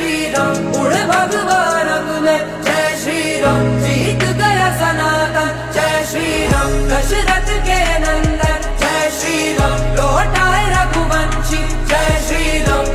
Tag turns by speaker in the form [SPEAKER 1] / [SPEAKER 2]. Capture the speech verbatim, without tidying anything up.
[SPEAKER 1] श्री राम, उड़ भगवा रंग में जय श्री राम, जीत गया सनातन जय श्री राम, दशरथ के नंदन जय श्री राम, लौटाए रघुवंशी जय श्री राम,